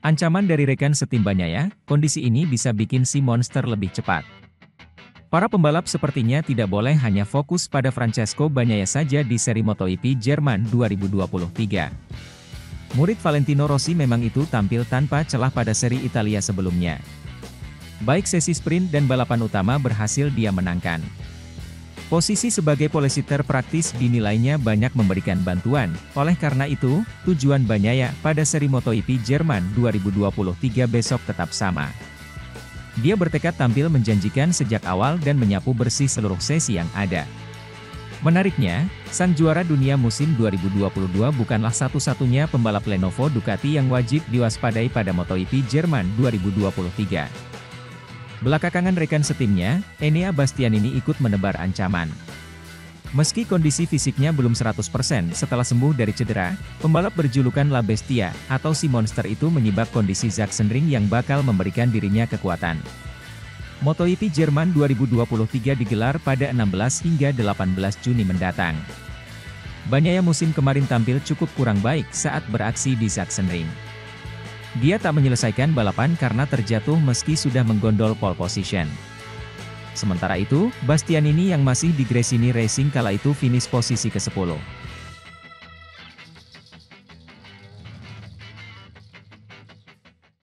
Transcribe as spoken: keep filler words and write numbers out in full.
Ancaman dari rekan setim Bagnaia, kondisi ini bisa bikin si monster lebih cepat. Para pembalap sepertinya tidak boleh hanya fokus pada Francesco Bagnaia saja di seri MotoGP Jerman dua ribu dua puluh tiga. Murid Valentino Rossi memang itu tampil tanpa celah pada seri Italia sebelumnya. Baik sesi sprint dan balapan utama berhasil dia menangkan. Posisi sebagai pole sitter praktis dinilainya banyak memberikan bantuan, oleh karena itu, tujuan Bagnaia pada seri MotoGP Jerman dua ribu dua puluh tiga besok tetap sama. Dia bertekad tampil menjanjikan sejak awal dan menyapu bersih seluruh sesi yang ada. Menariknya, sang juara dunia musim dua ribu dua puluh dua bukanlah satu-satunya pembalap Lenovo Ducati yang wajib diwaspadai pada MotoGP Jerman dua ribu dua puluh tiga. Belakangan rekan setimnya, Enea Bastianini ikut menebar ancaman. Meski kondisi fisiknya belum seratus persen setelah sembuh dari cedera, pembalap berjulukan La Bestia, atau si monster itu menyibak kondisi Sachsenring yang bakal memberikan dirinya kekuatan. MotoGP Jerman dua ribu dua puluh tiga digelar pada enam belas hingga delapan belas Juni mendatang. Bagnaia musim kemarin tampil cukup kurang baik saat beraksi di Sachsenring. Dia tak menyelesaikan balapan karena terjatuh meski sudah menggondol pole position. Sementara itu, Bastianini yang masih di Gresini Racing kala itu finish posisi ke sepuluh.